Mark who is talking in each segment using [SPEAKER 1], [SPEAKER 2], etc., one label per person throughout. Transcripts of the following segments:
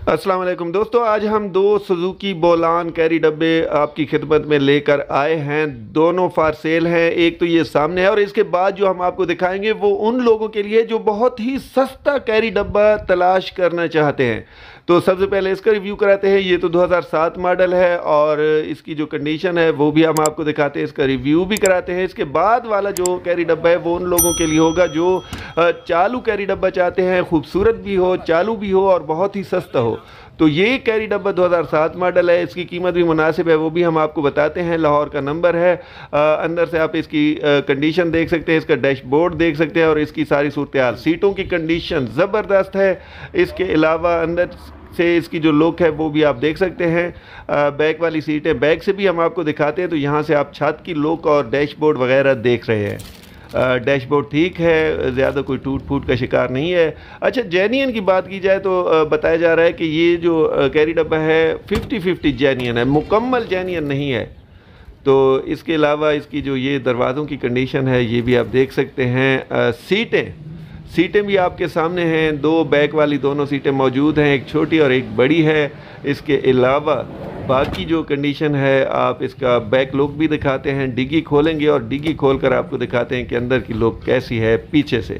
[SPEAKER 1] अस्सलाम वालेकुम दोस्तों, आज हम दो सुजुकी बोलान कैरी डब्बे आपकी खिदमत में लेकर आए हैं। दोनों फॉर सेल हैं। एक तो ये सामने है और इसके बाद जो हम आपको दिखाएंगे वो उन लोगों के लिए जो बहुत ही सस्ता कैरी डब्बा तलाश करना चाहते हैं। तो सबसे पहले इसका रिव्यू कराते हैं। ये तो 2007 मॉडल है और इसकी जो कंडीशन है वो भी हम आपको दिखाते हैं, इसका रिव्यू भी कराते हैं। इसके बाद वाला जो कैरी डब्बा है वो उन लोगों के लिए होगा जो चालू कैरी डब्बा चाहते हैं, खूबसूरत भी हो, चालू भी हो और बहुत ही सस्ता हो। तो ये कैरी डब्बा 2007 मॉडल है, इसकी कीमत भी मुनासिब है, वो भी हम आपको बताते हैं। लाहौर का नंबर है। अंदर से आप इसकी कंडीशन देख सकते हैं, इसका डैशबोर्ड देख सकते हैं और इसकी सारी सूरत हाल। सीटों की कंडीशन ज़बरदस्त है। इसके अलावा अंदर से इसकी जो लुक है वो भी आप देख सकते हैं। बैक वाली सीट है, बैक से भी हम आपको दिखाते हैं। तो यहाँ से आप छत की लुक और डैशबोर्ड वगैरह देख रहे हैं। डैशबोर्ड ठीक है, ज़्यादा कोई टूट फूट का शिकार नहीं है। अच्छा, जेन्युइन की बात की जाए तो बताया जा रहा है कि ये जो कैरी डब्बा है 50-50 जेन्युइन है, मुकम्मल जेन्युइन नहीं है। तो इसके अलावा इसकी जो ये दरवाज़ों की कंडीशन है ये भी आप देख सकते हैं। सीटें भी आपके सामने हैं। दो बैक वाली दोनों सीटें मौजूद हैं, एक छोटी और एक बड़ी है। इसके अलावा बाकी जो कंडीशन है आप इसका बैक लुक भी दिखाते हैं। डिग्गी खोलेंगे और डिग्गी खोलकर आपको दिखाते हैं कि अंदर की लुक कैसी है पीछे से।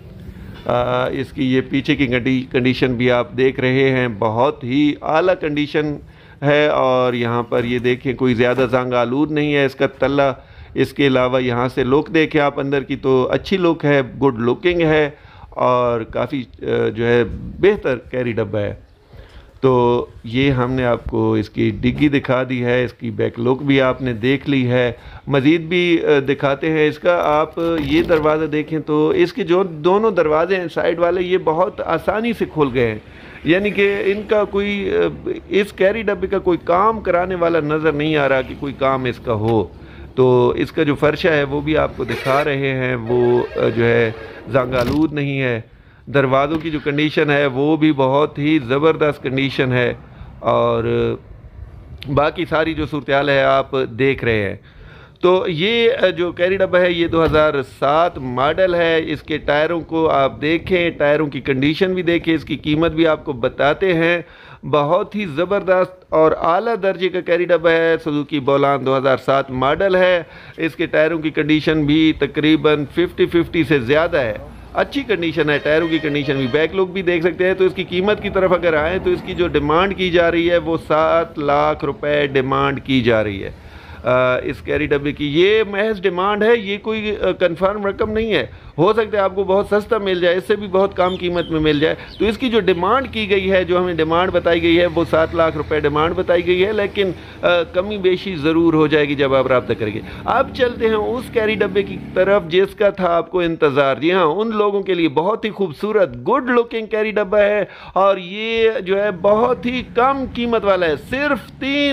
[SPEAKER 1] इसकी ये पीछे की कंडीशन भी आप देख रहे हैं, बहुत ही आला कंडीशन है। और यहाँ पर ये देखें, कोई ज़्यादा जंग आलूद नहीं है इसका तल्ला। इसके अलावा यहाँ से लुक देखें आप अंदर की, तो अच्छी लुक है, गुड लुकिंग है और काफ़ी जो है बेहतर कैरी डब्बा है। तो ये हमने आपको इसकी डिग्गी दिखा दी है, इसकी बैक लुक भी आपने देख ली है। मज़ीद भी दिखाते हैं इसका। आप ये दरवाज़ा देखें तो इसके जो दोनों दरवाजे हैं साइड वाले, ये बहुत आसानी से खुल गए हैं। यानी कि इनका कोई इस कैरी डब्बे का कोई काम कराने वाला नज़र नहीं आ रहा कि कोई काम इसका हो। तो इसका जो फर्शा है वो भी आपको दिखा रहे हैं, वो जो है जंगालूद नहीं है। दरवाज़ों की जो कंडीशन है वो भी बहुत ही ज़बरदस्त कंडीशन है और बाकी सारी जो सूरत हाल है आप देख रहे हैं। तो ये जो कैरी डब्बा है ये 2007 मॉडल है। इसके टायरों को आप देखें, टायरों की कंडीशन भी देखें, इसकी कीमत भी आपको बताते हैं। बहुत ही ज़बरदस्त और आला दर्जे का कैरी डब्बा है। सुजुकी बोलान 2007 मॉडल है। इसके टायरों की कंडीशन भी तकरीबन 50-50 से ज़्यादा है, अच्छी कंडीशन है। टायरों की कंडीशन भी, बैक लुक भी देख सकते हैं। तो इसकी कीमत की तरफ अगर आएँ तो इसकी जो डिमांड की जा रही है वो 7 लाख रुपए डिमांड की जा रही है इस कैरी डब्बे की। ये महज डिमांड है, ये कोई कंफर्म रकम नहीं है। हो सकता है आपको बहुत सस्ता मिल जाए, इससे भी बहुत कम कीमत में मिल जाए। तो इसकी जो डिमांड की गई है, जो हमें डिमांड बताई गई है वो 7 लाख रुपए डिमांड बताई गई है, लेकिन कमी बेशी ज़रूर हो जाएगी जब आप रब्ता करेंगे। अब चलते हैं उस कैरी डब्बे की तरफ जिसका था आपको इंतज़ार। जी हाँ, उन लोगों के लिए बहुत ही खूबसूरत गुड लुकिंग कैरी डब्बा है और ये जो है बहुत ही कम कीमत वाला है। सिर्फ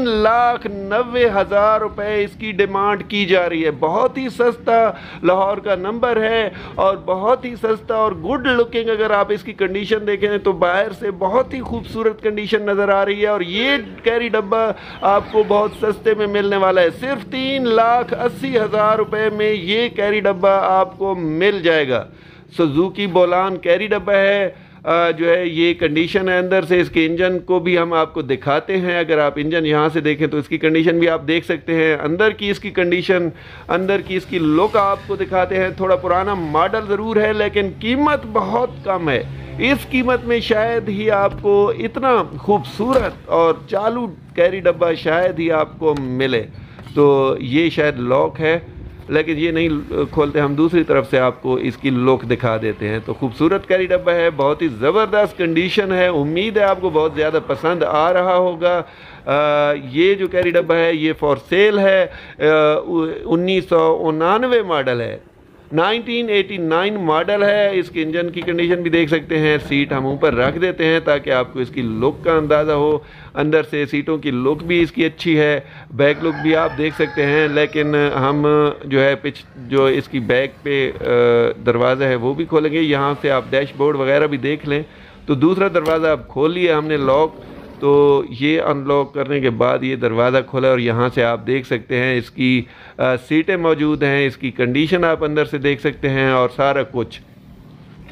[SPEAKER 1] 3,90,000 रुपये इसकी डिमांड की जा रही है। बहुत ही सस्ता, लाहौर का नंबर है और बहुत ही सस्ता और गुड लुकिंग। अगर आप इसकी कंडीशन देखें तो बाहर से बहुत ही खूबसूरत कंडीशन नज़र आ रही है और ये कैरी डब्बा आपको बहुत सस्ते में मिलने वाला है। सिर्फ 3,80,000 रुपये में ये कैरी डब्बा आपको मिल जाएगा। सुजुकी बोलान कैरी डब्बा है। जो है ये कंडीशन है अंदर से। इसके इंजन को भी हम आपको दिखाते हैं। अगर आप इंजन यहाँ से देखें तो इसकी कंडीशन भी आप देख सकते हैं। अंदर की इसकी कंडीशन, अंदर की इसकी लुक आपको दिखाते हैं। थोड़ा पुराना मॉडल ज़रूर है लेकिन कीमत बहुत कम है। इस कीमत में शायद ही आपको इतना खूबसूरत और चालू कैरी डब्बा शायद ही आपको मिले। तो ये शायद लॉक है लेकिन ये नहीं खोलते, हम दूसरी तरफ से आपको इसकी लुक दिखा देते हैं। तो खूबसूरत कैरी डब्बा है, बहुत ही ज़बरदस्त कंडीशन है। उम्मीद है आपको बहुत ज़्यादा पसंद आ रहा होगा। ये जो कैरी डब्बा है ये फॉर सेल है। 1999 मॉडल है, 1989 मॉडल है। इसके इंजन की कंडीशन भी देख सकते हैं। सीट हम ऊपर रख देते हैं ताकि आपको इसकी लुक का अंदाज़ा हो। अंदर से सीटों की लुक भी इसकी अच्छी है, बैक लुक भी आप देख सकते हैं। लेकिन हम जो है जो इसकी बैक पे दरवाज़ा है वो भी खोलेंगे। यहाँ से आप डैशबोर्ड वगैरह भी देख लें। तो दूसरा दरवाज़ा आप खोल लिया हमने लॉक, तो ये अनलॉक करने के बाद ये दरवाज़ा खोला और यहाँ से आप देख सकते हैं इसकी सीटें मौजूद हैं, इसकी कंडीशन आप अंदर से देख सकते हैं और सारा कुछ।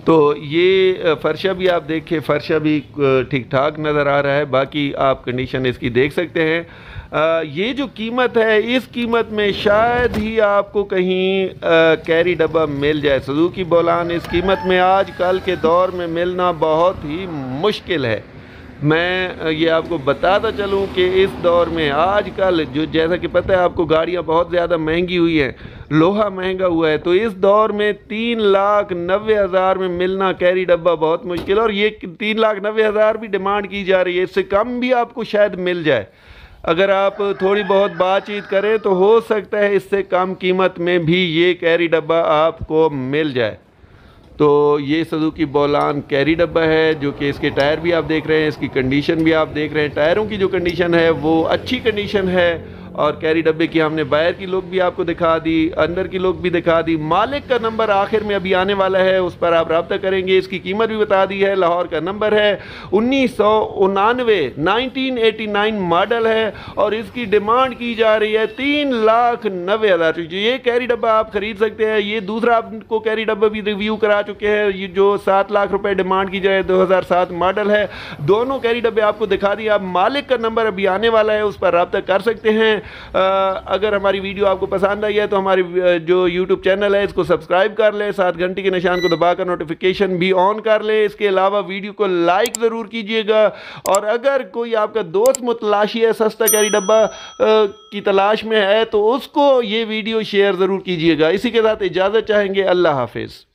[SPEAKER 1] तो ये फ़र्शा भी आप देखें, फ़र्शा भी ठीक ठाक नज़र आ रहा है। बाकी आप कंडीशन इसकी देख सकते हैं। ये जो कीमत है, इस कीमत में शायद ही आपको कहीं कैरी डब्बा मिल जाए। सुजुकी बोलान इस कीमत में आज कल के दौर में मिलना बहुत ही मुश्किल है। मैं ये आपको बताता चलूँ कि इस दौर में आजकल जो, जैसा कि पता है आपको, गाड़ियाँ बहुत ज़्यादा महंगी हुई हैं, लोहा महंगा हुआ है, तो इस दौर में 3,90,000 में मिलना कैरी डब्बा बहुत मुश्किल है। और ये 3,90,000 भी डिमांड की जा रही है, इससे कम भी आपको शायद मिल जाए। अगर आप थोड़ी बहुत बातचीत करें तो हो सकता है इससे कम कीमत में भी ये कैरी डब्बा आपको मिल जाए। तो ये सुजुकी बोलान कैरी डब्बा है, जो कि इसके टायर भी आप देख रहे हैं, इसकी कंडीशन भी आप देख रहे हैं। टायरों की जो कंडीशन है वो अच्छी कंडीशन है। और कैरी डब्बे की हमने बाहर की लुक भी आपको दिखा दी, अंदर की लुक भी दिखा दी। मालिक का नंबर आखिर में अभी आने वाला है, उस पर आप रब्ता करेंगे। इसकी कीमत भी बता दी है। लाहौर का नंबर है 1999, 1989 मॉडल है और इसकी डिमांड की जा रही है 3,90,000। ये कैरी डब्बा आप खरीद सकते हैं। ये दूसरा आपको कैरी डब्बा भी रिव्यू करा चुके हैं, ये जो 7 लाख रुपए डिमांड की जाए, 2007 मॉडल है। दोनों कैरी डब्बे आपको दिखा दिए। आप मालिक का नंबर अभी आने वाला है, उस पर रब्ता कर सकते हैं। अगर हमारी वीडियो आपको पसंद आई है तो हमारी जो YouTube चैनल है इसको सब्सक्राइब कर लें, साथ घंटी के निशान को दबाकर नोटिफिकेशन भी ऑन कर लें। इसके अलावा वीडियो को लाइक ज़रूर कीजिएगा। और अगर कोई आपका दोस्त मुतलाशी है, सस्ता कैरी डब्बा की तलाश में है, तो उसको ये वीडियो शेयर ज़रूर कीजिएगा। इसी के साथ इजाज़त चाहेंगे। अल्लाह हाफिज़।